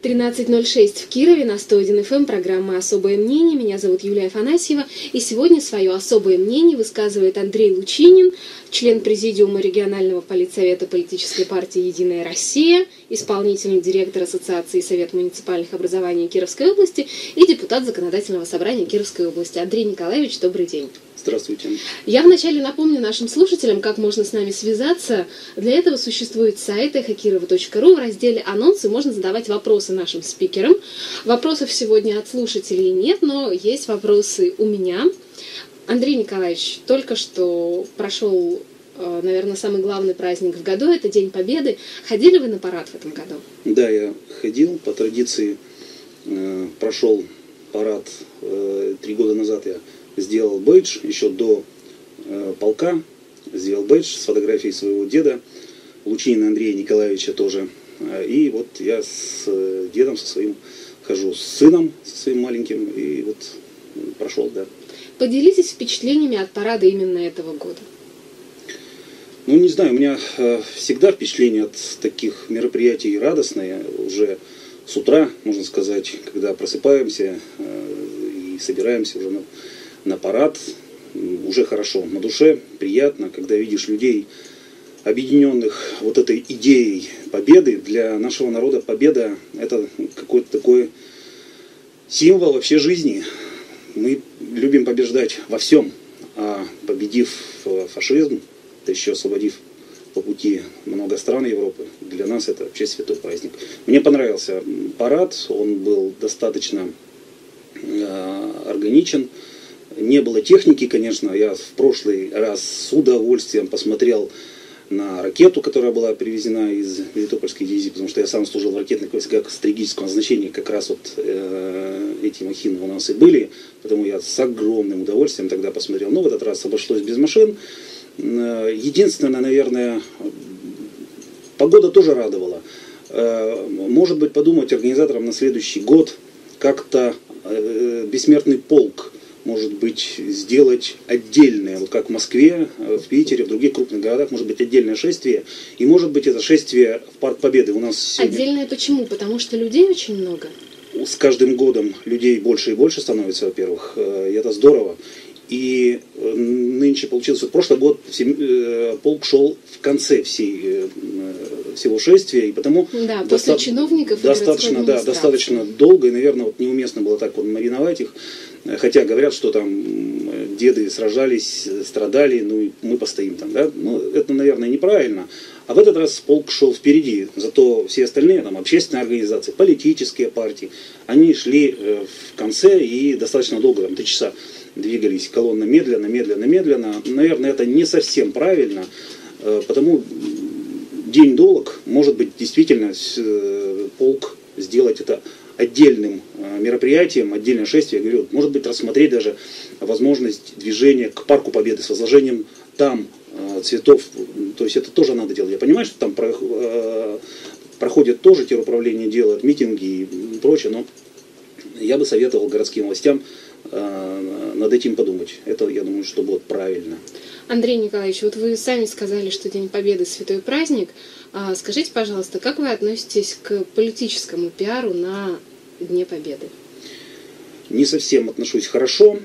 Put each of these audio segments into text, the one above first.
13:06 в Кирове, на 101 FM, программа «Особое мнение». Меня зовут Юлия Афанасьева. И сегодня свое особое мнение высказывает Андрей Лучинин, член Президиума регионального политсовета политической партии «Единая Россия», исполнительный директор Ассоциации Совет муниципальных образований Кировской области и депутат Законодательного собрания Кировской области. Андрей Николаевич, добрый день. Здравствуйте. Я вначале напомню нашим слушателям, как можно с нами связаться. Для этого существует сайт эхокирова.ру. В разделе «Анонсы» можно задавать вопросы нашим спикерам. Вопросов сегодня от слушателей нет, но есть вопросы у меня. Андрей Николаевич, только что прошел, наверное, самый главный праздник в году, это День Победы. Ходили вы на парад в этом году? Да, я ходил. По традиции прошел парад 3 года назад. Я сделал бейдж еще до полка. Сделал бейдж с фотографией своего деда, Лучинина Андрея Николаевича тоже. И вот я с дедом со своим хожу, с сыном, со своим маленьким, и вот прошел, да. Поделитесь впечатлениями от парада именно этого года. Ну, не знаю, у меня всегда впечатление от таких мероприятий радостные. Уже с утра, можно сказать, когда просыпаемся и собираемся уже на парад, уже хорошо на душе, приятно, когда видишь людей, объединенных вот этой идеей победы. Для нашего народа победа – это какой-то такой символ вообще жизни. Мы любим побеждать во всем, а победив фашизм, да еще освободив по пути много стран Европы, для нас это вообще святой праздник. Мне понравился парад, он был достаточно органичен. Не было техники, конечно. Я в прошлый раз с удовольствием посмотрел на ракету, которая была привезена из Мелитопольской дивизии, потому что я сам служил в ракетных войсках стратегического назначения, как раз вот эти махины у нас и были, поэтому я с огромным удовольствием тогда посмотрел. Но в этот раз обошлось без машин. Единственное, наверное, погода тоже радовала. Может быть, подумать организаторам на следующий год как-то бессмертный полк, может быть, сделать отдельное, вот как в Москве, в Питере, в других крупных городах, может быть, отдельное шествие. И может быть, это шествие в Парк Победы у нас сегодня. Отдельное почему? Потому что людей очень много. С каждым годом людей больше и больше становится, во-первых, и это здорово. И нынче получилось, что прошлый год полк шел в конце всего шествия, и потому да, после чиновников достаточно долго, и, наверное, вот неуместно было так вот мариновать их. Хотя говорят, что там деды сражались, страдали, ну и мы постоим там, да. Ну, это, наверное, неправильно. А в этот раз полк шел впереди, зато все остальные, там, общественные организации, политические партии, они шли в конце и достаточно долго, там, 3 часа двигались колонна медленно. Наверное, это не совсем правильно, потому день долг, может быть, действительно полк сделать это отдельным мероприятием, отдельное шествие. Я говорю, может быть, рассмотреть даже возможность движения к Парку Победы с возложением там цветов. То есть это тоже надо делать. Я понимаю, что там проходят тоже теруправление, делают митинги и прочее, но я бы советовал городским властям над этим подумать. Это, я думаю, что будет правильно. Андрей Николаевич, вот вы сами сказали, что День Победы – святой праздник. Скажите, пожалуйста, как вы относитесь к политическому пиару на Дне Победы? Не совсем отношусь хорошо.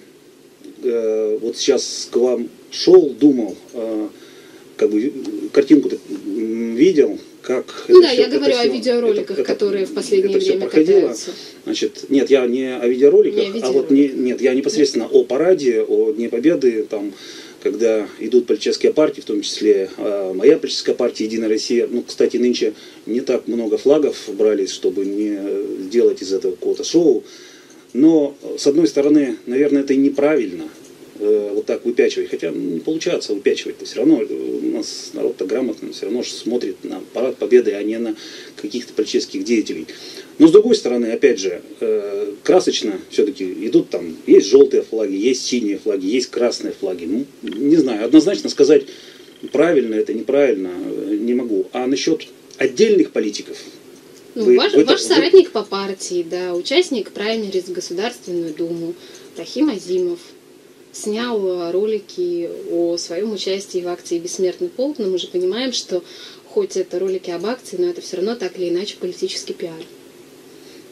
Вот сейчас к вам шел, думал, как бы картинку видел, как... Ну да, я говорю о видеороликах, которые в последнее время катаются. Значит, нет, я не о видеороликах, нет, я непосредственно о параде, о Дне Победы, там, когда идут политические партии, в том числе моя политическая партия «Единая Россия». Ну, кстати, нынче не так много флагов брались, чтобы не сделать из этого какого-то шоу. Но, с одной стороны, наверное, это и неправильно вот так выпячивать. Хотя не получается выпячивать. Все равно у нас народ-то грамотный, все равно смотрит на парад Победы, а не на каких-то политических деятелей. Но, с другой стороны, опять же, красочно все-таки идут там, есть желтые флаги, есть синие флаги, есть красные флаги. Ну, не знаю, однозначно сказать, правильно это, неправильно, не могу. А насчет отдельных политиков... Ну, ваш соратник по партии, да, участник праймериз в Государственную Думу, Рахим Азимов, снял ролики о своем участии в акции «Бессмертный полк», но мы же понимаем, что хоть это ролики об акции, но это все равно так или иначе политический пиар.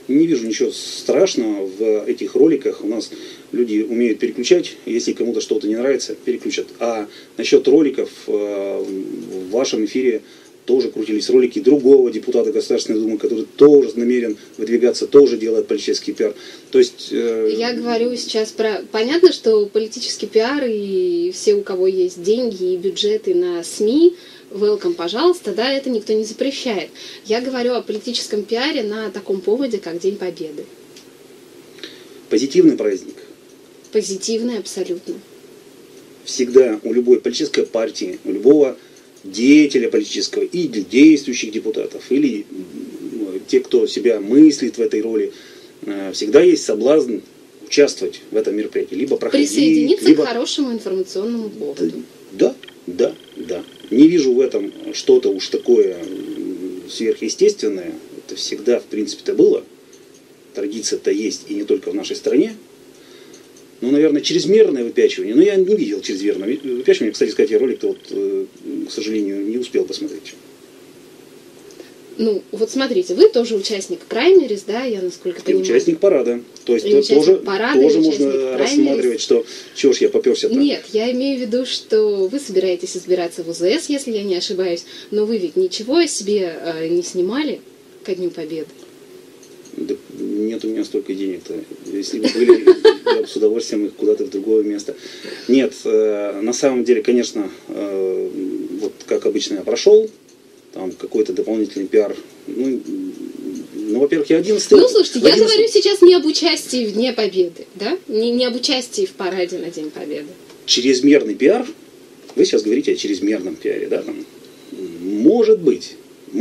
Не вижу ничего страшного в этих роликах. У нас люди умеют переключать. Если кому-то что-то не нравится, переключат. А насчет роликов, в вашем эфире тоже крутились ролики другого депутата Государственной Думы, который тоже намерен выдвигаться, тоже делает политический пиар. То есть... Я говорю сейчас про... Понятно, что политический пиар и все, у кого есть деньги и бюджеты на СМИ, welcome, пожалуйста, да, это никто не запрещает. Я говорю о политическом пиаре на таком поводе, как День Победы. Позитивный праздник. Позитивный абсолютно. Всегда у любой политической партии, у любого деятеля политического, и для действующих депутатов, или те, кто себя мыслит в этой роли, всегда есть соблазн участвовать в этом мероприятии, либо проходить, присоединиться либо... к хорошему информационному поводу. Да. Не вижу в этом что-то уж такое сверхъестественное. Это всегда, в принципе-то, было. Традиция-то есть и не только в нашей стране. Ну, наверное, чрезмерное выпячивание. Но я не видел чрезмерного выпячивания. Кстати сказать, я ролик-то вот, к сожалению, не успел посмотреть. Ну, вот смотрите, вы тоже участник праймерис, да, я насколько понимаю. И участник парада. То есть тоже можно рассматривать, что чего ж я попёрся-то. Нет, я имею в виду, что вы собираетесь избираться в УЗС, если я не ошибаюсь, но вы ведь ничего о себе не снимали ко Дню Победы? Да нет у меня столько денег-то. Если бы были, я бы с удовольствием их куда-то в другое место. Нет, на самом деле, конечно, вот как обычно я прошел, там какой-то дополнительный пиар. Ну, во-первых, я 11... Ну, слушайте, я говорю сейчас не об участии в Дне Победы, да? Не об участии в параде на День Победы. Чрезмерный пиар? Вы сейчас говорите о чрезмерном пиаре, да? Там, может быть.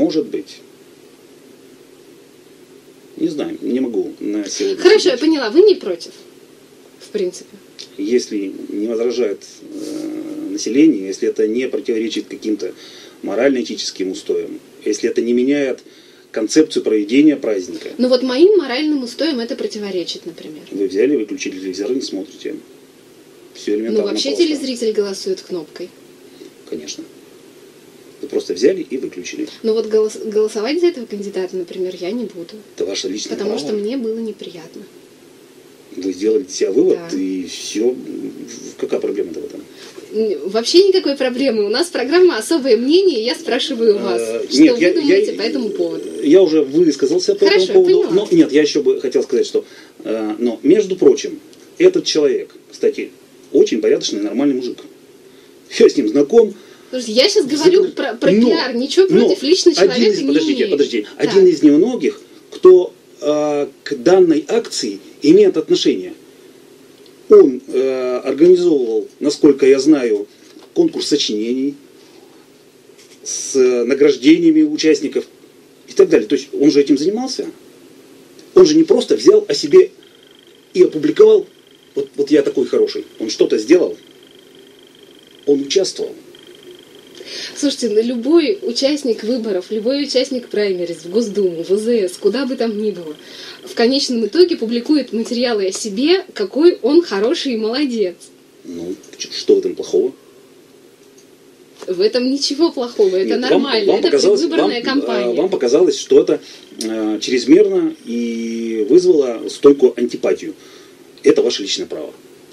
Не знаю, не могу на сегодня. Хорошо, я поняла, вы не против, в принципе. Если не возражает население, если это не противоречит каким-то морально-этическим устоям, если это не меняет концепцию проведения праздника. Ну вот моим моральным устоям это противоречит, например. Вы взяли, выключили телевизор и не смотрите. Все элементарно. Ну вообще просто. Телезритель голосует кнопкой. Конечно. Вы просто взяли и выключили. Ну вот голосовать за этого кандидата, например, я не буду. Это ваше личное право. Потому что мне было неприятно. Вы сделали для себя вывод, да. И все. Какая проблема-то в этом? Вообще никакой проблемы. У нас программа «Особое мнение», и я спрашиваю у вас, что вы думаете по этому поводу. Я уже высказался по этому поводу. Но нет, я еще бы хотел сказать, что, но, между прочим, этот человек, кстати, очень порядочный, нормальный мужик. Я с ним знаком. Слушайте, я сейчас говорю про пиар, ничего против личного человека не имею. Подождите. Один из немногих, кто к данной акции имеет отношение. Он организовывал, насколько я знаю, конкурс сочинений с награждениями участников и так далее. То есть он же этим занимался. Он же не просто взял о себе и опубликовал, вот я такой хороший. Он что-то сделал. Он участвовал. Слушайте, любой участник выборов, любой участник праймерис в Госдуму, в УЗС, куда бы там ни было, в конечном итоге публикует материалы о себе, какой он хороший и молодец. Ну, что в этом плохого? В этом ничего плохого, это нет, нормально, это предвыборная кампания. Вам показалось, что это чрезмерно и вызвало стойкую антипатию. Это ваше личное право.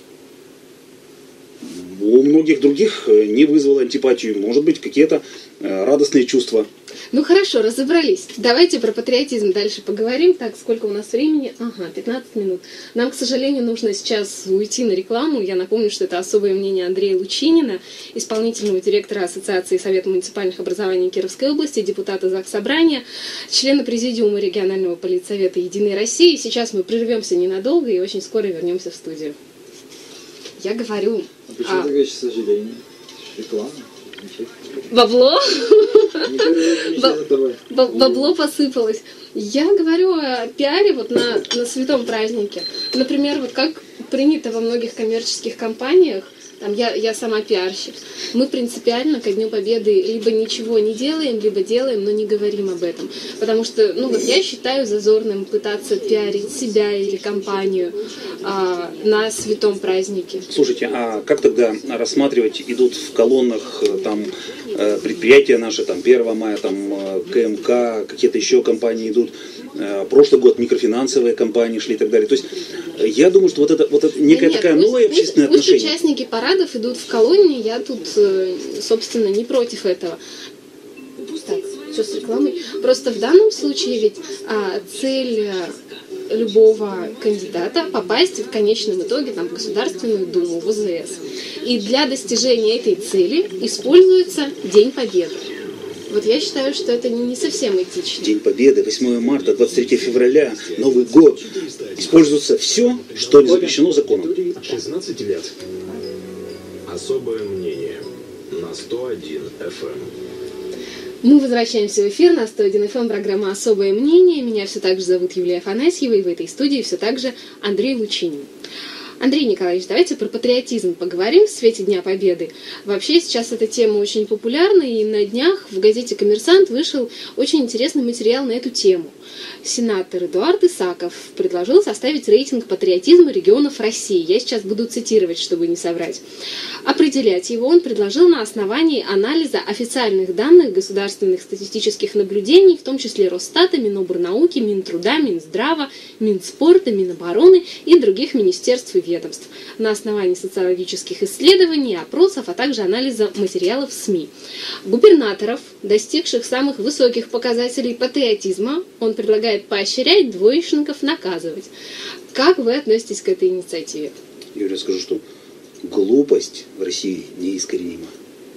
У многих других не вызвало антипатию. Может быть, какие-то радостные чувства. Ну хорошо, разобрались. Давайте про патриотизм дальше поговорим. Так, сколько у нас времени? Ага, 15 минут. Нам, к сожалению, нужно сейчас уйти на рекламу. Я напомню, что это особое мнение Андрея Лучинина, исполнительного директора Ассоциации Совета муниципальных образований Кировской области, депутата Заксобрания, члена президиума регионального политсовета «Единой России». Сейчас мы прервемся ненадолго и очень скоро вернемся в студию. Я говорю... Почему ты говоришь, к сожалению? Реклама. Бабло? Бабло посыпалось. Я говорю о пиаре вот на святом празднике. Например, вот как принято во многих коммерческих компаниях, там, я сама пиарщик, мы принципиально ко Дню Победы либо ничего не делаем, либо делаем, но не говорим об этом. Потому что, ну вот я считаю зазорным пытаться пиарить себя или компанию на святом празднике. Слушайте, а как тогда рассматривать, идут в колоннах там предприятия наши, там 1 мая, там КМК, какие-то еще компании идут, прошлый год микрофинансовые компании шли и так далее. То есть я думаю, что вот это некая такая новая общественная отношение. Пусть участники парадов идут в колонии, я тут, собственно, не против этого. Так, все с рекламой. Просто в данном случае ведь цель любого кандидата попасть в конечном итоге там, в Государственную Думу, в ВЗС. И для достижения этой цели используется День Победы. Вот я считаю, что это не совсем этично. День Победы, 8 марта, 23 февраля, Новый год. Используется все, что не запрещено законом. 16 лет. Особое мнение на 101 FM. Мы возвращаемся в эфир на 101 FM, программа «Особое мнение». Меня все так же зовут Юлия Афанасьева, и в этой студии все так же Андрей Лучинин. Андрей Николаевич, давайте про патриотизм поговорим в свете Дня Победы. Вообще сейчас эта тема очень популярна, и на днях в газете «Коммерсант» вышел очень интересный материал на эту тему. Сенатор Эдуард Исаков предложил составить рейтинг патриотизма регионов России. Я сейчас буду цитировать, чтобы не соврать. Определять его он предложил на основании анализа официальных данных государственных статистических наблюдений, в том числе Росстата, Минобрнауки, Минтруда, Минздрава, Минспорта, Минобороны и других министерств и ведомств, на основании социологических исследований, опросов, а также анализа материалов СМИ. Губернаторов, достигших самых высоких показателей патриотизма, он предлагает поощрять, двоечников наказывать. Как вы относитесь к этой инициативе? Юрий, скажу, что глупость в России неискоренима.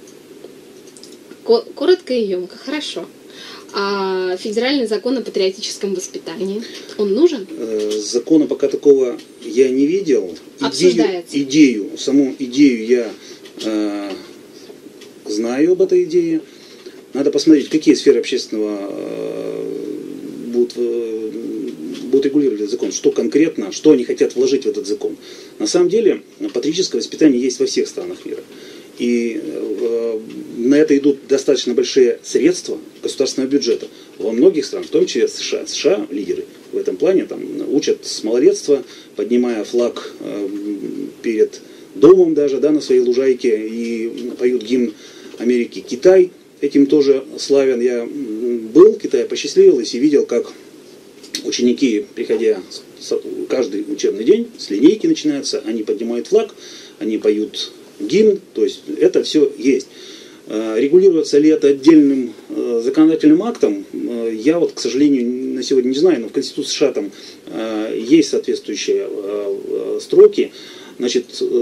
Коротко и емко, хорошо. А федеральный закон о патриотическом воспитании, он нужен? Закона пока такого я не видел. Саму идею я знаю об этой идее. Надо посмотреть, какие сферы общественного будут регулировать этот закон, что конкретно, что они хотят вложить в этот закон. На самом деле, патриотическое воспитание есть во всех странах мира. И на это идут достаточно большие средства государственного бюджета. Во многих странах, в том числе США. США лидеры в этом плане, там, учат с малолетства, поднимая флаг перед домом даже, да, на своей лужайке, и поют гимн Америки. Китай этим тоже славен. Я был в Китае, посчастливилось и видел, как ученики, приходя каждый учебный день, с линейки начинается, они поднимают флаг, они поют гимн, то есть это все есть. Регулируется ли это отдельным законодательным актом, я вот, к сожалению, на сегодня не знаю, но в Конституции США там есть соответствующие строки. Значит,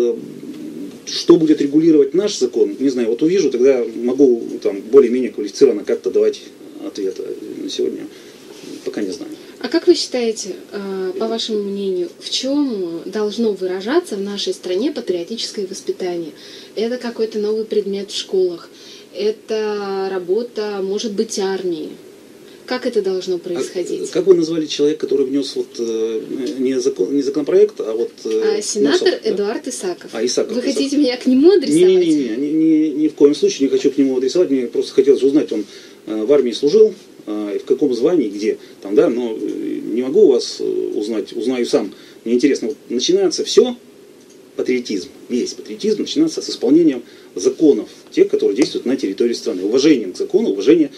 что будет регулировать наш закон, не знаю, вот увижу, тогда могу там более-менее квалифицированно как-то давать ответ. На сегодня пока не знаю. А как вы считаете, по вашему мнению, в чем должно выражаться в нашей стране патриотическое воспитание? Это какой-то новый предмет в школах? Это работа, может быть, армии? Как это должно происходить? Как вы назвали человека, который внес вот не законопроект, а вот... сенатор Эдуард Исаков. Исаков. Вы хотите меня к нему адресовать? Ни в коем случае не хочу к нему адресовать. Мне просто хотелось узнать, он в армии служил, в каком звании, где, там, да, но не могу у вас узнать, узнаю сам. Мне интересно, вот начинается все, патриотизм, весь патриотизм начинается с исполнением законов, тех, которые действуют на территории страны, уважением к закону, уважением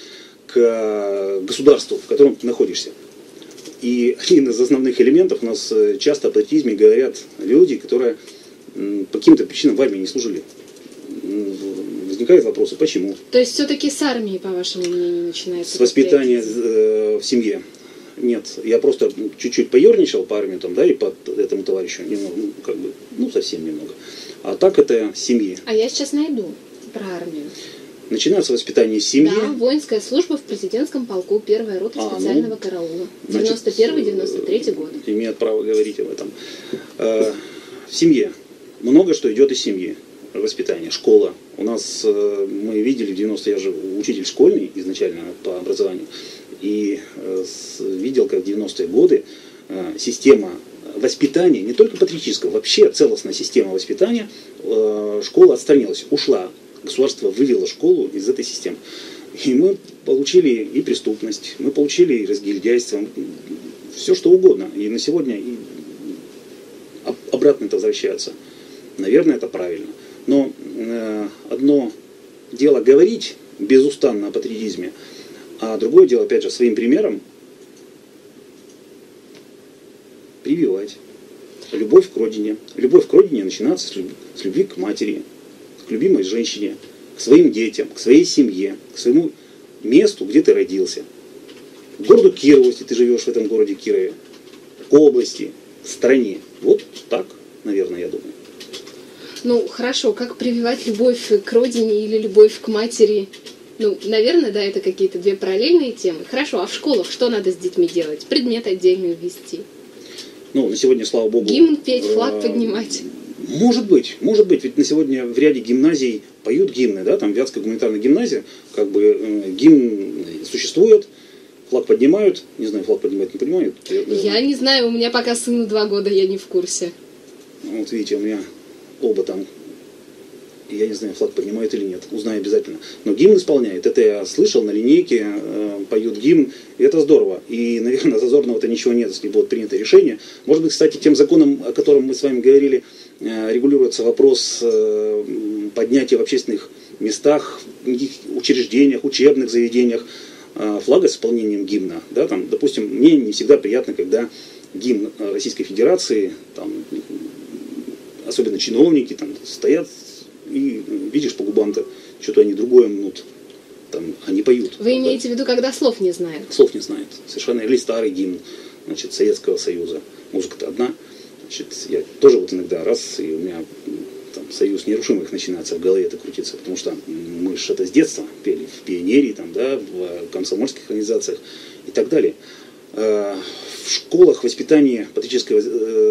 к государству, в котором ты находишься. И один из основных элементов, у нас часто о патриотизме говорят люди, которые по каким-то причинам в армии не служили. Возникают вопросы, почему? То есть все-таки с армии, по вашему мнению, начинается? С воспитания в семье. Нет, я просто чуть-чуть поерничал по армии, там, да, и по этому товарищу немного, совсем немного. А так это семьи. А я сейчас найду про армию. Начинается воспитание семьи. Да, воинская служба в президентском полку, 1-я рота специального караула. 91-93 год. Имеют право говорить об этом. В семье. Много что идет из семьи. Воспитание, школа. У нас, мы видели в 90-е, я же учитель школьный изначально по образованию, и видел, как в 90-е годы система воспитания, не только патриотического, вообще целостная система воспитания, школа отстранилась, ушла. Государство вывело школу из этой системы. И мы получили и преступность, мы получили и разгильдяйство, все что угодно. И на сегодня и обратно это возвращается. Наверное, это правильно. Но одно дело говорить безустанно о патриотизме, а другое дело, опять же, своим примером прививать. Любовь к родине. Любовь к родине начинается с любви к матери, к любимой женщине, к своим детям, к своей семье, к своему месту, где ты родился. К городу Кирову, если ты живешь в этом городе Кирове, к области, к стране. Вот так, наверное, я думаю. Ну, хорошо, как прививать любовь к родине или любовь к матери? Ну, наверное, да, это какие-то две параллельные темы. Хорошо, а в школах что надо с детьми делать? Предмет отдельно ввести? Ну, на сегодня, слава богу... Гимн петь, флаг поднимать? Может быть, ведь на сегодня в ряде гимназий поют гимны, да, там Вятская гуманитарная гимназия, как бы гимн существует, флаг поднимают, не знаю, флаг поднимают, не поднимают. Я не знаю, у меня пока сыну 2 года, я не в курсе. Вот видите, у меня оба там, я не знаю, флаг поднимают или нет, узнаю обязательно. Но гимн исполняет, это я слышал, на линейке поют гимн, и это здорово. И, наверное, зазорного-то ничего нет, если будет принято решение. Может быть, кстати, тем законом, о котором мы с вами говорили, регулируется вопрос поднятия в общественных местах, учреждениях, учебных заведениях флага с исполнением гимна. Да, там, допустим, мне не всегда приятно, когда гимн Российской Федерации, там, особенно чиновники, там, стоят и видишь по губам-то, что-то они другое мнут, там, они поют. Вы имеете в виду, когда слов не знают? Слов не знают, совершенно. Или старый гимн, значит, Советского Союза. Музыка-то одна. Значит, я тоже вот иногда раз, и у меня там союз нерушимых начинается в голове это крутиться, потому что мы же это с детства пели в пионерии, там, да, в комсомольских организациях и так далее. В школах воспитание патриотического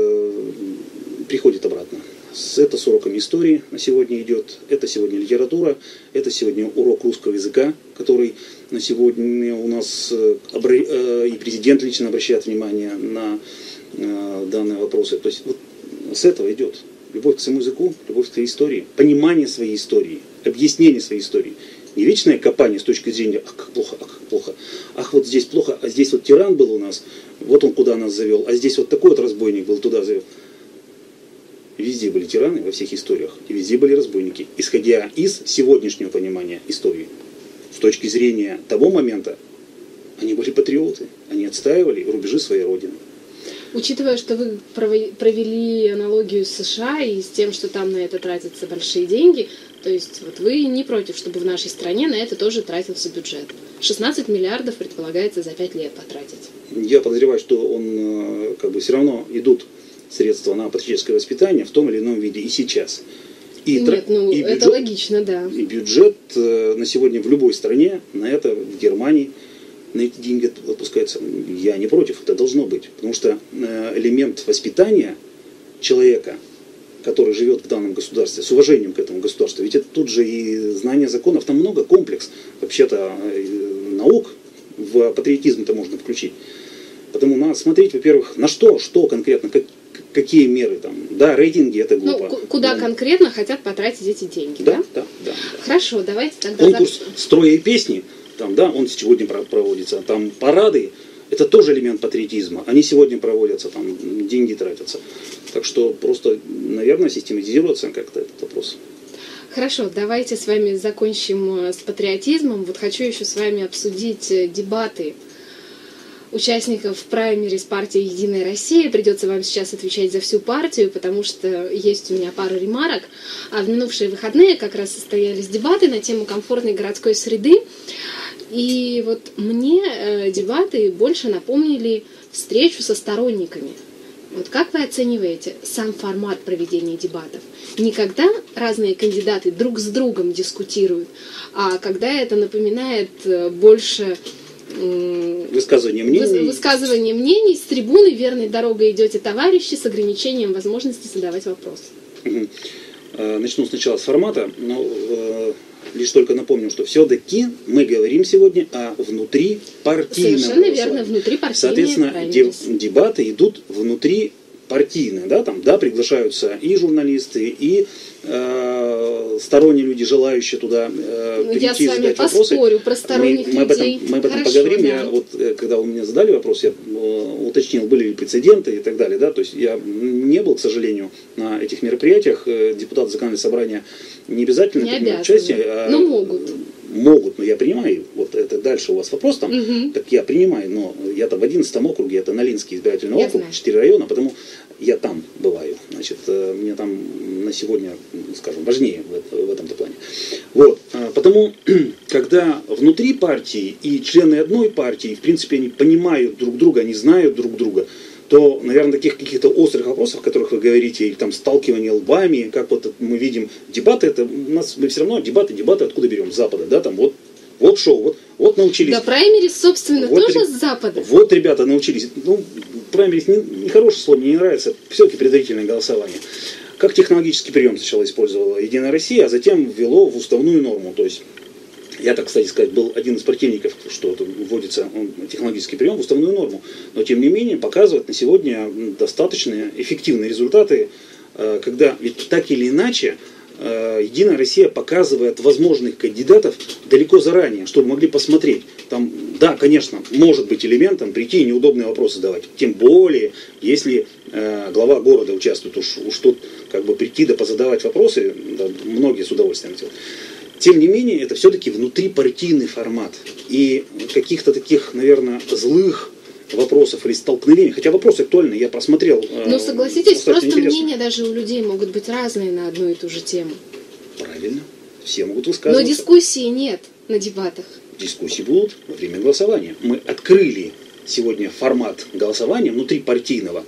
приходит обратно. Это с уроками истории на сегодня идет, это сегодня литература, это сегодня урок русского языка, который на сегодня у нас и президент лично обращает внимание на данные вопросы. То есть вот с этого идет любовь к своему языку, любовь к своей истории, понимание своей истории, объяснение своей истории. Не вечное копание с точки зрения, ах, как плохо, ах, как плохо, ах, вот здесь плохо, а здесь вот тиран был у нас, вот он куда нас завел, а здесь вот такой вот разбойник был, туда завел. Везде были тираны во всех историях, и везде были разбойники, исходя из сегодняшнего понимания истории. С точки зрения того момента, они были патриоты, они отстаивали рубежи своей родины. Учитывая, что вы провели аналогию с США и с тем, что там на это тратятся большие деньги, то есть вот вы не против, чтобы в нашей стране на это тоже тратился бюджет. 16 миллиардов предполагается за 5 лет потратить. Я подозреваю, что он как бы все равно идут средства на патриотическое воспитание в том или ином виде и сейчас. Нет, ну и это бюджет, логично, да. И бюджет на сегодня в любой стране, на это в Германии, на эти деньги отпускается. Я не против, это должно быть. Потому что элемент воспитания человека, который живет в данном государстве, с уважением к этому государству, ведь это тут же и знание законов, там много комплекс вообще-то наук в патриотизм-то можно включить. Потому надо смотреть, во-первых, на что конкретно, какие меры там. Да, рейтинги это глупо. Ну, куда конкретно хотят потратить эти деньги, да? Да. Хорошо, давайте тогда... Конкурс строя и песни, там, да, он сегодня проводится. Там парады, это тоже элемент патриотизма. Они сегодня проводятся, там деньги тратятся. Так что просто, наверное, систематизироваться как-то этот вопрос. Хорошо, давайте с вами закончим с патриотизмом. Вот хочу еще с вами обсудить дебаты участников праймерис партии «Единая Россия». Придется вам сейчас отвечать за всю партию, потому что есть у меня пара ремарок. А в минувшие выходные как раз состоялись дебаты на тему комфортной городской среды. И вот мне дебаты больше напомнили встречу со сторонниками. Вот как вы оцениваете сам формат проведения дебатов? Не когда разные кандидаты друг с другом дискутируют, а когда это напоминает больше... Высказывание мнений с трибуны верной дорогой идете, товарищи, с ограничением возможности задавать вопросы. Начну сначала с формата, но лишь только напомню, что все-таки мы говорим сегодня о внутрипартийном. Совершенно верно, внутрипартийные. Соответственно, дебаты идут внутри партийное, да, там, да, приглашаются и журналисты, и сторонние люди, желающие туда перейти и задать вопросы. Я с вами поспорю про сторонних людей. Мы об этом поговорим. Да. Я, вот, когда вы мне задали вопрос, я уточнил, были ли прецеденты и так далее. Да? То есть я не был, к сожалению, на этих мероприятиях. Депутаты законодательного собрания не обязательно принимают участие. Но могут. Могут, но я принимаю. Вот это дальше у вас вопрос там. Так я принимаю, но я-то в 11 округе, это Нолинский избирательный округ, 4 района, потому я там бываю. Значит, мне там на сегодня, скажем, важнее в этом-то плане. Вот. Потому, когда внутри партии и члены одной партии, в принципе, они понимают друг друга, они знают друг друга, то, наверное, таких каких-то острых вопросов, о которых вы говорите, или там сталкивание лбами, как вот мы видим, дебаты, это у нас мы все равно дебаты откуда берем? С Запада, да, там вот шоу, вот научились. Да, праймерис, собственно, вот, тоже с Запада. Вот ребята научились. Ну, праймерис не хорошее слово, мне не нравится, все-таки предварительное голосование. Как технологический прием сначала использовала Единая Россия, а затем ввело в уставную норму. То есть я, так, кстати сказать, был один из противников, что вводится технологический прием в уставную норму. Но, тем не менее, показывает на сегодня достаточно эффективные результаты, когда ведь так или иначе Единая Россия показывает возможных кандидатов далеко заранее, чтобы могли посмотреть. Там, да, конечно, может быть элементом прийти и неудобные вопросы задавать. Тем более, если глава города участвует, уж тут как бы прийти да позадавать вопросы, да, многие с удовольствием делают. Тем не менее, это все-таки внутрипартийный формат. И каких-то таких, наверное, злых вопросов или столкновений, хотя вопросы актуальные, я просмотрел. Но согласитесь, просто мнения даже у людей могут быть разные на одну и ту же тему. Правильно, все могут высказываться. Но дискуссии нет на дебатах. Дискуссии будут во время голосования. Мы открыли сегодня формат голосования внутрипартийного.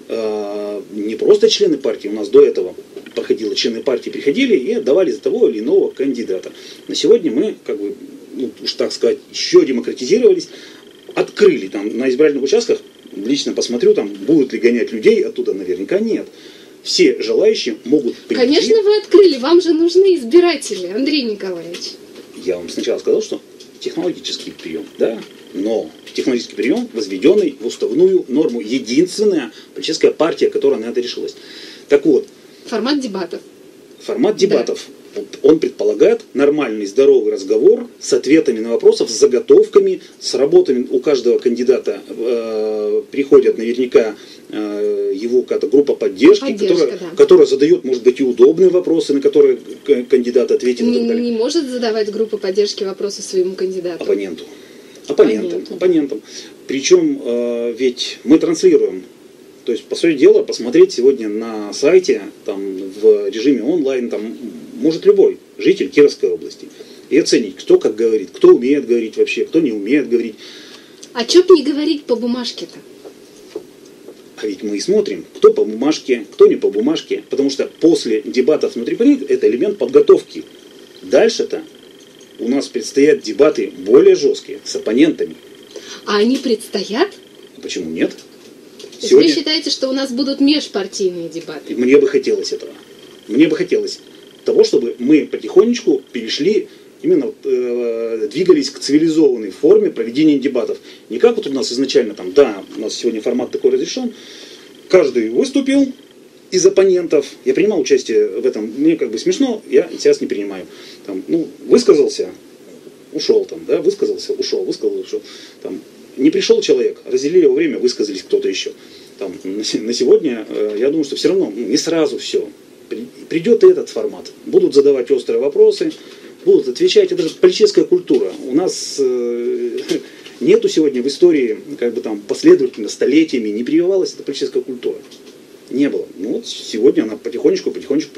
Не просто члены партии, у нас до этого проходило, члены партии приходили и отдавали за того или иного кандидата. На сегодня мы, как бы, ну, уж так сказать, еще демократизировались, открыли там на избирательных участках, лично посмотрю, там будут ли гонять людей, оттуда наверняка нет. Все желающие могут прийти. Конечно, вы открыли, вам же нужны избиратели, Андрей Николаевич. Я вам сначала сказал, что технологический прием, да, но технологический прием, возведенный в уставную норму, единственная политическая партия, которая на это решилась. Так вот. Формат дебатов. Формат дебатов. Да. Он предполагает нормальный, здоровый разговор с ответами на вопросы, с заготовками, с работами. У каждого кандидата приходят наверняка его какая-то группа поддержки, которая задает, может быть, и удобные вопросы, на которые кандидат ответит. Не может задавать группа поддержки вопросы своему кандидату. Оппонентам. Причем ведь мы транслируем. То есть, по сути дела, посмотреть сегодня на сайте, там, в режиме онлайн, там, может любой житель Кировской области. И оценить, кто как говорит, кто умеет говорить вообще, кто не умеет говорить. А что б не говорить по бумажке-то? А ведь мы и смотрим, кто по бумажке, кто не по бумажке. Потому что после дебатов внутри партии это элемент подготовки. Дальше-то у нас предстоят дебаты более жесткие, с оппонентами. А они предстоят? Почему нет? Сегодня... Вы считаете, что у нас будут межпартийные дебаты? Мне бы хотелось этого. Мне бы хотелось того, чтобы мы потихонечку перешли, именно двигались к цивилизованной форме проведения дебатов. Не как вот у нас изначально, там, да, у нас сегодня формат такой разрешен, каждый выступил из оппонентов, я принимал участие в этом, мне как бы смешно, я сейчас не принимаю. Там, ну, высказался, ушел, там, да, высказался, ушел. Там, не пришел человек, разделили его время, высказались кто-то еще. Там, на сегодня, я думаю, что все равно не сразу все. Придет и этот формат. Будут задавать острые вопросы, будут отвечать. Это же политическая культура. У нас нету сегодня в истории, как бы там последовательно, столетиями не прививалась эта политическая культура. Не было. Ну вот сегодня она потихонечку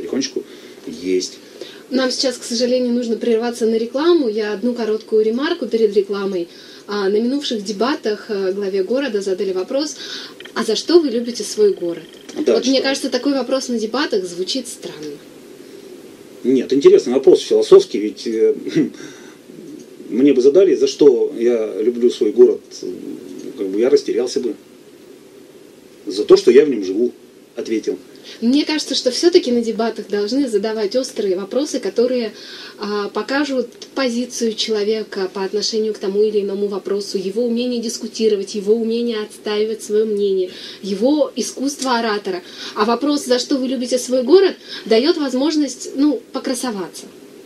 есть. Нам сейчас, к сожалению, нужно прерваться на рекламу. Я одну короткую ремарку перед рекламой. На минувших дебатах главе города задали вопрос: а за что вы любите свой город? Да, вот мне кажется, такой вопрос на дебатах звучит странно. Нет, интересный вопрос, философский, ведь мне бы задали, за что я люблю свой город, как бы я растерялся бы. За то, что я в нем живу, ответил. Мне кажется, что все-таки на дебатах должны задавать острые вопросы, которые покажут позицию человека по отношению к тому или иному вопросу, его умение дискутировать, его умение отстаивать свое мнение, его искусство оратора. А вопрос, за что вы любите свой город, дает возможность, покрасоваться.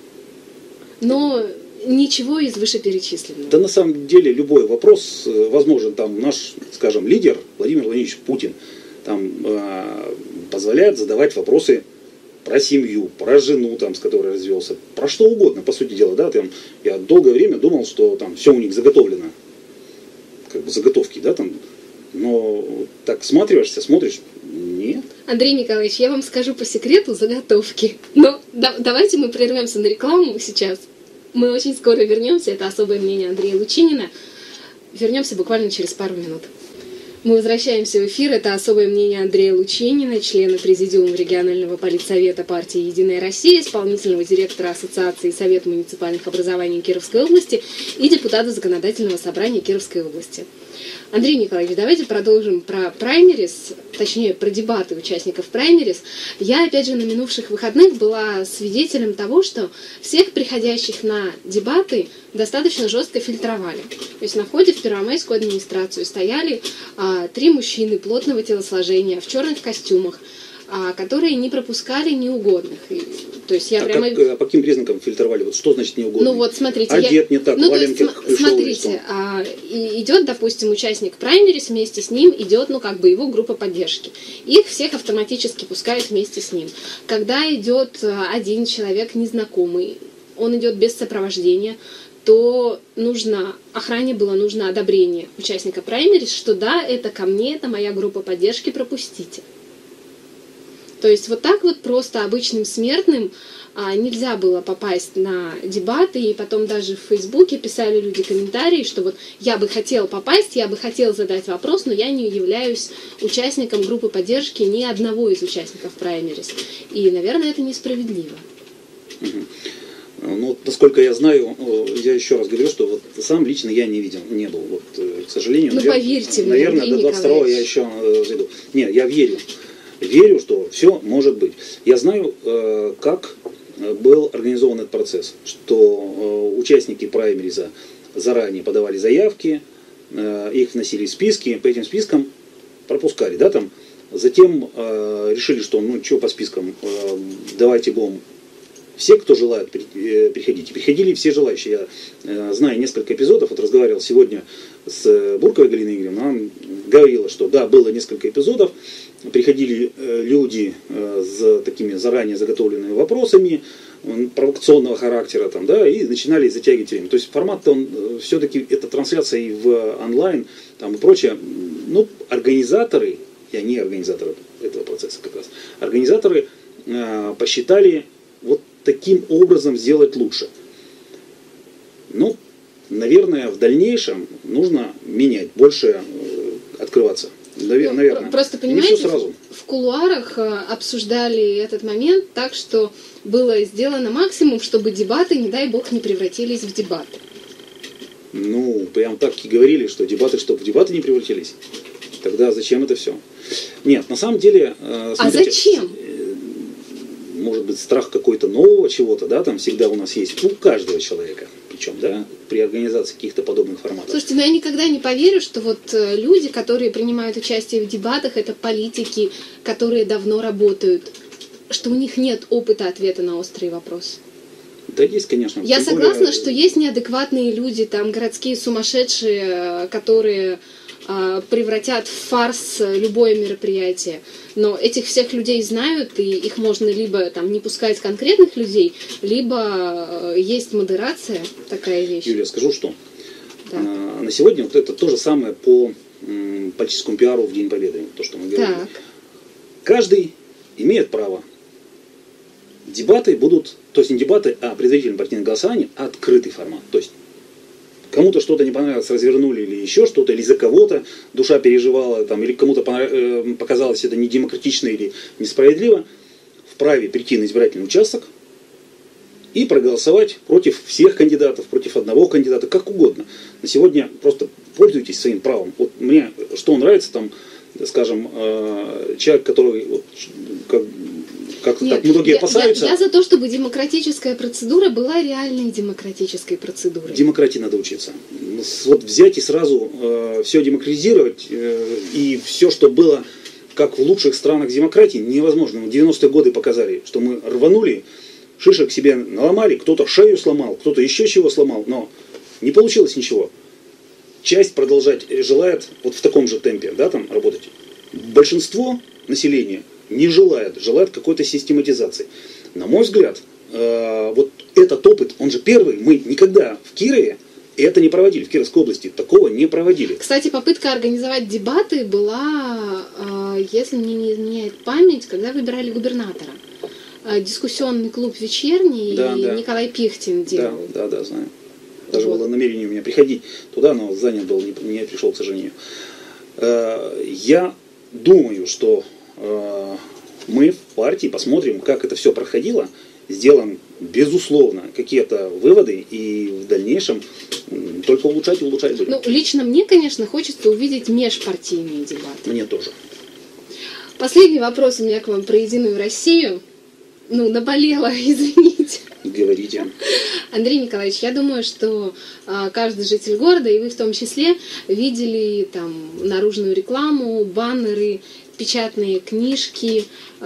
Но ничего из вышеперечисленного. Да на самом деле любой вопрос возможен. Там наш, скажем, лидер Владимир Владимирович Путин там позволяет задавать вопросы про семью, про жену, там, с которой развелся, про что угодно, по сути дела, да, там, я долгое время думал, что там все у них заготовлено, как бы заготовки, да, там, но так всматриваешься, смотришь, нет. Андрей Николаевич, я вам скажу по секрету заготовки, но давайте мы прервемся на рекламу сейчас, мы очень скоро вернемся, это особое мнение Андрея Лучинина, вернемся буквально через пару минут. Мы возвращаемся в эфир. Это особое мнение Андрея Лучинина, члена Президиума регионального политсовета партии «Единая Россия», исполнительного директора Ассоциации Совета муниципальных образований Кировской области и депутата Законодательного собрания Кировской области. Андрей Николаевич, давайте продолжим про праймерис, точнее про дебаты участников праймерис. Я, опять же, на минувших выходных была свидетелем того, что всех приходящих на дебаты достаточно жестко фильтровали. То есть на входе в Первомайскую администрацию стояли 3 мужчины плотного телосложения в черных костюмах, которые не пропускали неугодных. То есть я прямо... по каким признакам фильтровали? Вот что значит неугодный? Ну вот смотрите, одет не так, валенки смотрите, идет, допустим, участник праймерис, вместе с ним идет, его группа поддержки. Их всех автоматически пускают вместе с ним. Когда идет один человек незнакомый, он идет без сопровождения, то охране было нужно одобрение участника праймерис, что да, это ко мне, это моя группа поддержки, пропустите. То есть вот так вот просто обычным смертным нельзя было попасть на дебаты, и потом даже в Фейсбуке писали люди комментарии, что вот я бы хотел попасть, я бы хотел задать вопрос, но я не являюсь участником группы поддержки ни одного из участников праймерис. И, наверное, это несправедливо. Ну, насколько я знаю, я еще раз говорю, что вот сам лично я не видел, не был. Вот, к сожалению, поверьте мне, наверное, до 22-го я еще зайду. Нет, я верю. Верю, что все может быть. Я знаю, как был организован этот процесс, что участники праймериза заранее подавали заявки, их вносили в списки, по этим спискам пропускали, да, там. Затем решили, что, что по спискам, давайте будем все, кто желает, приходить. И приходили все желающие. Я знаю несколько эпизодов, вот разговаривал сегодня с Бурковой Галиной Игоревной, она говорила, что да, было несколько эпизодов, приходили люди с такими заранее заготовленными вопросами провокационного характера, там, да, и начинали затягивать время. То есть формат-то он все-таки, это трансляция и в онлайн, там, и прочее. Организаторы, я не организатор этого процесса как раз, организаторы посчитали вот таким образом сделать лучше. Наверное, в дальнейшем нужно менять, больше открываться. Наверное. Просто понимаете, в кулуарах обсуждали этот момент так, что было сделано максимум, чтобы дебаты, не дай бог, не превратились в дебаты. Прям так и говорили, что дебаты, чтобы в дебаты не превратились. Тогда зачем это все? Нет, на самом деле... Смотрите, зачем? Может быть, страх какой-то нового чего-то, да, там всегда у нас есть, у каждого человека, причем, да, при организации каких-то подобных форматов. Слушайте, я никогда не поверю, что вот люди, которые принимают участие в дебатах, это политики, которые давно работают, что у них нет опыта ответа на острые вопросы. Да, есть, конечно. Я согласна, что есть неадекватные люди, там, городские сумасшедшие, которые превратят в фарс любое мероприятие. Но этих всех людей знают, и их можно либо там не пускать конкретных людей, либо есть модерация, такая вещь. Юлия, скажу, что да. На сегодня вот это то же самое по политическому пиару в День Победы, то, что мы говорим. Так. Каждый имеет право. Дебаты будут, то есть не дебаты, а предварительное партийное голосование, открытый формат. То есть кому-то что-то не понравилось, развернули или еще что-то, или за кого-то душа переживала, там, или кому-то показалось это недемократично или несправедливо, вправе прийти на избирательный участок и проголосовать против всех кандидатов, против одного кандидата, как угодно. На сегодня просто пользуйтесь своим правом. Вот мне что нравится, там скажем, человек, который, вот, как многие опасаются... Я за то, чтобы демократическая процедура была реальной демократической процедурой. Демократии надо учиться. Вот взять и сразу все демократизировать, и все, что было как в лучших странах демократии, невозможно. 90-е годы показали, что мы рванули, шишек себе наломали, кто-то шею сломал, кто-то еще чего сломал, но не получилось ничего. Часть продолжать желает вот в таком же темпе, да, там работать. Большинство населения не желает какой-то систематизации. На мой взгляд, вот этот опыт, он же первый, мы никогда в Кирове это не проводили, в Кировской области такого не проводили. Кстати, попытка организовать дебаты была, если мне не изменяет память, когда выбирали губернатора. Дискуссионный клуб «Вечерний» да, и да. Николай Пихтин делал. Да, знаю. Даже было намерение у меня приходить туда, но занят был, не пришел, к сожалению. Я думаю, что мы в партии посмотрим, как это все проходило, сделаем, безусловно, какие-то выводы и в дальнейшем только улучшать и улучшать будем. Ну, лично мне, конечно, хочется увидеть межпартийные дебаты. Мне тоже. Последний вопрос у меня к вам про «Единую Россию». Ну, наболело, извините. Говорите. Андрей Николаевич, я думаю, что каждый житель города, и вы в том числе, видели там наружную рекламу, баннеры, печатные книжки,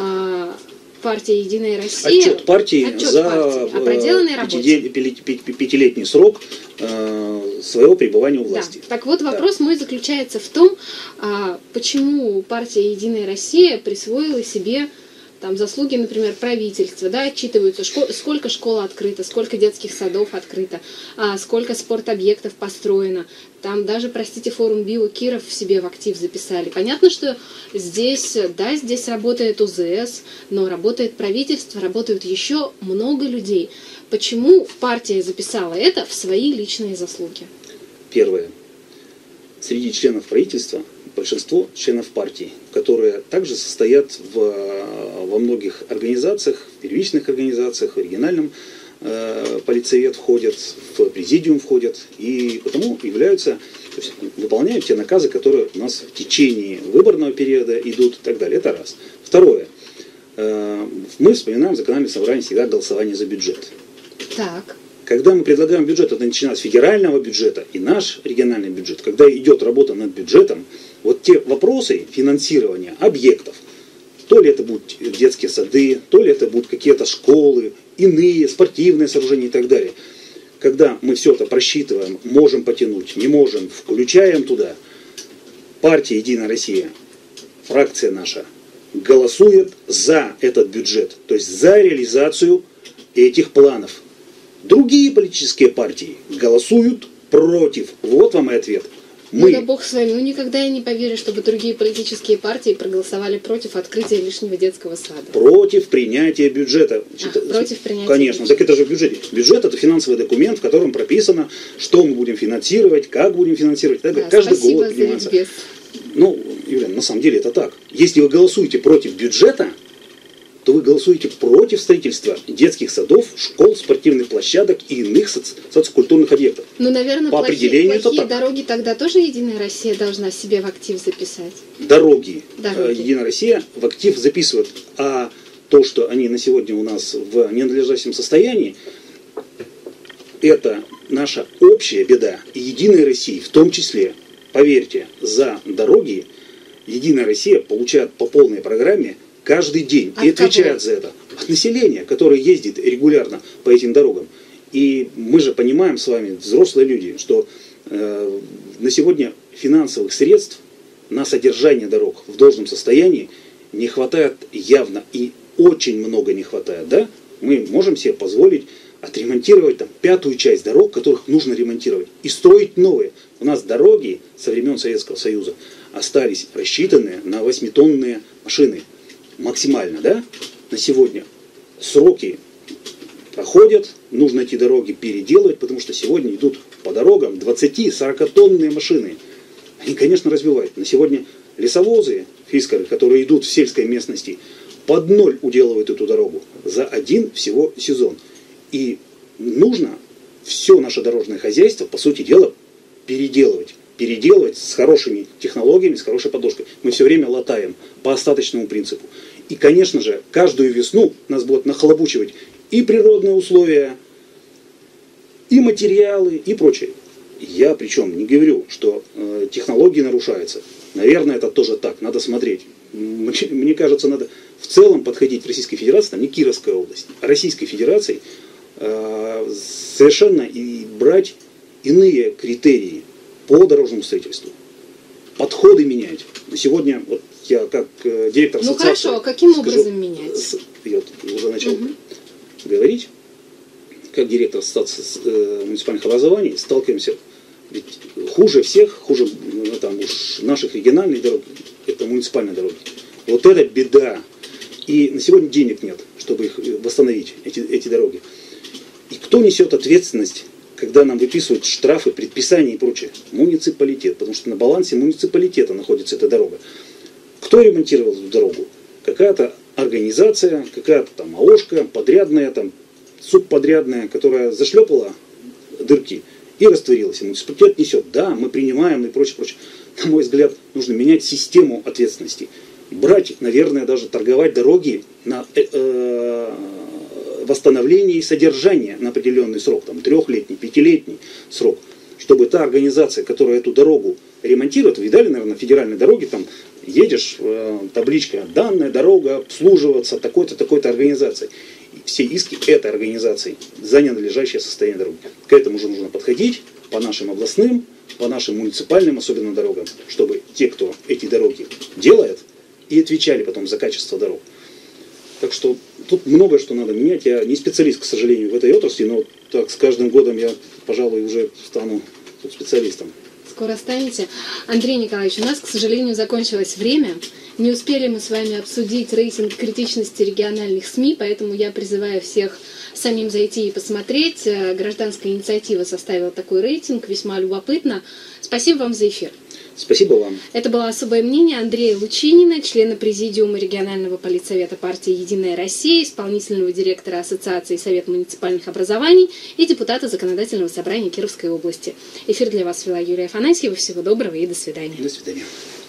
партия «Единая Россия». Отчет партии за проделанной работе. Пятилетний срок своего пребывания у власти. Да. Так вот, вопрос мой заключается в том, почему партия «Единая Россия» присвоила себе там заслуги, например, правительства, да, отчитываются, сколько школ открыто, сколько детских садов открыто, сколько спортобъектов построено. Там даже, простите, форум «Био» Киров в себе в актив записали. Понятно, что здесь работает УЗС, но работает правительство, работают еще много людей. Почему партия записала это в свои личные заслуги? Первое. Среди членов правительства большинство членов партии, которые также состоят во многих организациях, в первичных организациях, в региональном политсовет входят, в президиум входят, и потому являются, то есть выполняют те наказы, которые у нас в течение выборного периода идут и так далее. Это раз. Второе. Мы вспоминаем в законодательном собрании всегда голосование за бюджет. Так. Когда мы предлагаем бюджет, это начиная с федерального бюджета и наш региональный бюджет, когда идет работа над бюджетом, вот те вопросы финансирования объектов, то ли это будут детские сады, то ли это будут какие-то школы, иные спортивные сооружения и так далее. Когда мы все это просчитываем, можем потянуть, не можем, включаем туда, партия «Единая Россия», фракция наша, голосует за этот бюджет, то есть за реализацию этих планов. Другие политические партии голосуют против. Вот вам и ответ. Ну да бог с вами, никогда я не поверю, чтобы другие политические партии проголосовали против открытия лишнего детского сада. Против принятия бюджета. Против принятия Конечно, бюджета. так это же бюджет. Бюджет — это финансовый документ, в котором прописано, что мы будем финансировать, как будем финансировать. Да, каждый год принимается. Ну, Юлия, на самом деле это так. Если вы голосуете против бюджета, то вы голосуете против строительства детских садов, школ, спортивных площадок и иных социокультурных объектов. Ну, наверное, по определению плохие дороги тогда тоже «Единая Россия» должна себе в актив записать. Дороги. «Единая Россия» в актив записывает. А то, что они на сегодня у нас в ненадлежащем состоянии, это наша общая беда. И «Единая Россия» в том числе, поверьте, за дороги «Единая Россия» получает по полной программе каждый день и отвечает за это. От населения, которое ездит регулярно по этим дорогам. И мы же понимаем с вами, взрослые люди, что на сегодня финансовых средств на содержание дорог в должном состоянии не хватает явно. И очень много не хватает. Да? Мы можем себе позволить отремонтировать там 5-ю часть дорог, которых нужно ремонтировать, и строить новые. У нас дороги со времен Советского Союза остались рассчитанные на 8-тонные машины. Максимально, да, на сегодня. Сроки проходят, нужно эти дороги переделывать, потому что сегодня идут по дорогам 20-40-тонные машины. Они, конечно, разбивают. На сегодня лесовозы, фискары, которые идут в сельской местности, под ноль уделывают эту дорогу за один всего сезон. И нужно все наше дорожное хозяйство, по сути дела, переделывать. переделывать с хорошими технологиями, с хорошей подложкой. Мы все время латаем по остаточному принципу. И, конечно же, каждую весну нас будут нахлобучивать и природные условия, и материалы, и прочее. Я причем не говорю, что технологии нарушаются. Наверное, это тоже так, надо смотреть. Мне кажется, надо в целом подходить в Российской Федерации, там не Кировская область, а Российской Федерации, совершенно и брать иные критерии по дорожному строительству. Подходы менять. Сегодня вот я как директор ассоциации... Ну хорошо, а каким образом менять? Я уже начал говорить. Как директор ассоциации муниципальных образований сталкиваемся, ведь хуже всех, хуже там, уж наших региональных дорог, это муниципальные дороги. Вот это беда. И на сегодня денег нет, чтобы их восстановить, эти дороги. И кто несет ответственность, когда нам выписывают штрафы, предписания и прочее? Муниципалитет, потому что на балансе муниципалитета находится эта дорога. Кто ремонтировал эту дорогу? Какая-то организация, какая-то там АОшка, подрядная, там, субподрядная, которая зашлепала дырки и растворилась. И муниципалитет несет. Да, мы принимаем и прочее, прочее. На мой взгляд, нужно менять систему ответственности. Брать, наверное, даже торговать дороги на восстановление и содержание на определенный срок, там 3-летний, 5-летний срок, чтобы та организация, которая эту дорогу ремонтирует, видали, наверное, на федеральной дороге, там едешь, табличка, данная дорога обслуживаться такой-то, такой-то организацией. Все иски этой организации за ненадлежащее состояние дороги. К этому же нужно подходить по нашим областным, по нашим муниципальным, особенно дорогам, чтобы те, кто эти дороги делает, и отвечали потом за качество дорог. Так что тут многое что надо менять. Я не специалист, к сожалению, в этой отрасли, но так с каждым годом я, пожалуй, уже стану специалистом. Скоро станете. Андрей Николаевич, у нас, к сожалению, закончилось время. Не успели мы с вами обсудить рейтинг критичности региональных СМИ, поэтому я призываю всех самим зайти и посмотреть. Гражданская инициатива составила такой рейтинг, весьма любопытно. Спасибо вам за эфир. Спасибо вам. Это было особое мнение Андрея Лучинина, члена Президиума регионального политсовета партии «Единая Россия», исполнительного директора Ассоциации Совет муниципальных образований и депутата Законодательного собрания Кировской области. Эфир для вас вела Юлия Афанасьева. Всего доброго и до свидания. До свидания.